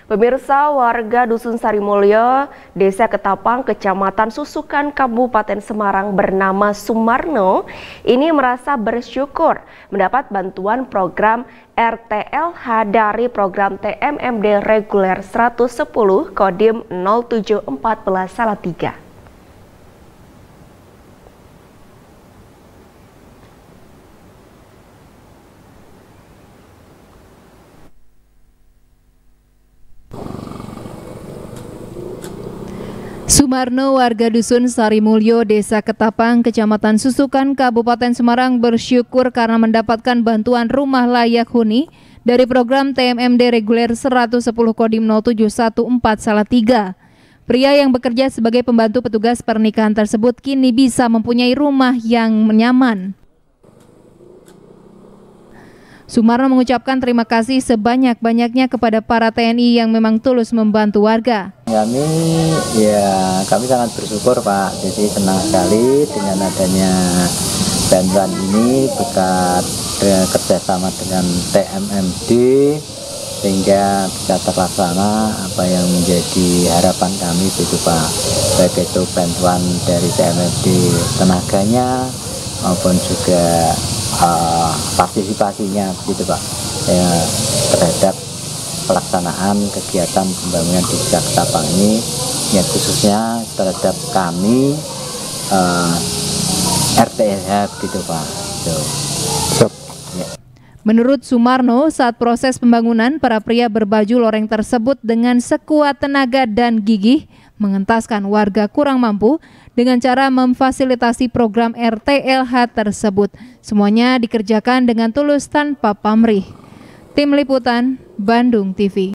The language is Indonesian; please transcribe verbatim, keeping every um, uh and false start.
Pemirsa, warga Dusun Sarimulyo, Desa Ketapang, Kecamatan Susukan, Kabupaten Semarang bernama Sumarno ini merasa bersyukur mendapat bantuan program R T L H dari program T M M D reguler seratus sepuluh Kodim nol tujuh empat belas Salatiga. Sumarno, warga Dusun Sarimulyo, Desa Ketapang, Kecamatan Susukan, Kabupaten Semarang bersyukur karena mendapatkan bantuan rumah layak huni dari program T M M D reguler seratus sepuluh Kodim nol tujuh satu empat Salatiga. Pria yang bekerja sebagai pembantu petugas pernikahan tersebut kini bisa mempunyai rumah yang nyaman. Sumarno mengucapkan terima kasih sebanyak-banyaknya kepada para T N I yang memang tulus membantu warga. Kami ya kami sangat bersyukur Pak, jadi senang sekali dengan adanya bantuan ini berkat kerjasama dengan T M M D sehingga bisa terlaksana apa yang menjadi harapan kami itu Pak, baik itu bantuan dari T M M D tenaganya maupun juga uh, partisipasinya begitu Pak ya, terhadap pelaksanaan kegiatan pembangunan di Desa Ketapang ini ya, khususnya terhadap kami uh, R T L H gitu Pak. So, ya. Menurut Sumarno, saat proses pembangunan para pria berbaju loreng tersebut dengan sekuat tenaga dan gigih mengentaskan warga kurang mampu dengan cara memfasilitasi program R T L H tersebut. Semuanya dikerjakan dengan tulus tanpa pamrih. Tim Liputan, Bandung T V.